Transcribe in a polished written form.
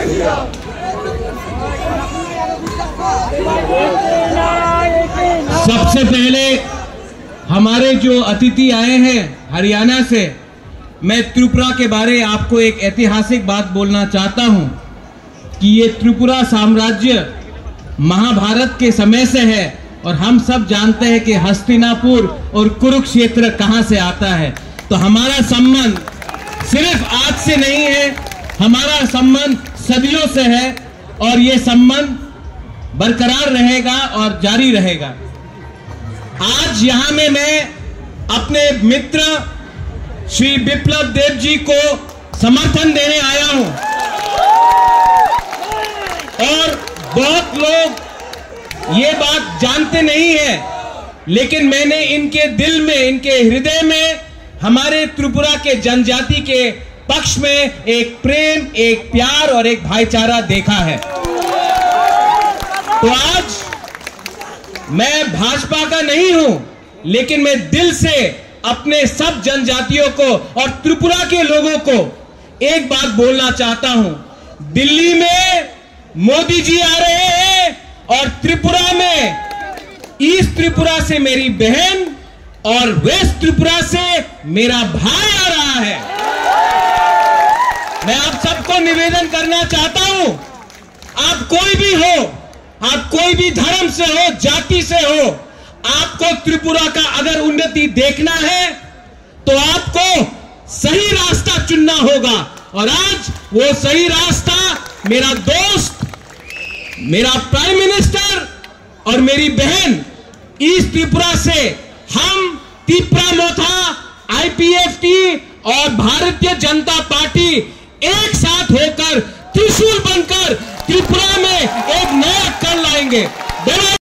सबसे पहले हमारे जो अतिथि आए हैं हरियाणा से, मैं त्रिपुरा के बारे आपको एक ऐतिहासिक बात बोलना चाहता हूं कि ये त्रिपुरा साम्राज्य महाभारत के समय से है और हम सब जानते हैं कि हस्तिनापुर और कुरुक्षेत्र कहां से आता है। तो हमारा संबंध सिर्फ आज से नहीं है, हमारा संबंध सदियों से है और ये संबंध बरकरार रहेगा और जारी रहेगा। आज यहां में मैं अपने मित्र श्री बिप्लब देव जी को समर्थन देने आया हूं और बहुत लोग ये बात जानते नहीं है, लेकिन मैंने इनके दिल में, इनके हृदय में हमारे त्रिपुरा के जनजाति के पक्ष में एक प्रेम, एक प्यार और एक भाईचारा देखा है। तो आज मैं भाजपा का नहीं हूं, लेकिन मैं दिल से अपने सब जनजातियों को और त्रिपुरा के लोगों को एक बात बोलना चाहता हूं। दिल्ली में मोदी जी आ रहे हैं और त्रिपुरा में ईस्ट त्रिपुरा से मेरी बहन और वेस्ट त्रिपुरा से मेरा भाई आ रहा है। मैं आप सबको निवेदन करना चाहता हूं, आप कोई भी हो, आप कोई भी धर्म से हो, जाति से हो, आपको त्रिपुरा का अगर उन्नति देखना है तो आपको सही रास्ता चुनना होगा। और आज वो सही रास्ता मेरा दोस्त, मेरा प्राइम मिनिस्टर और मेरी बहन ईस्ट त्रिपुरा से हम तिप्रा मोथा, आईपीएफटी और भारतीय जनता पार्टी एक साथ होकर त्रिशूल बनकर त्रिपुरा में एक नया कल लाएंगे।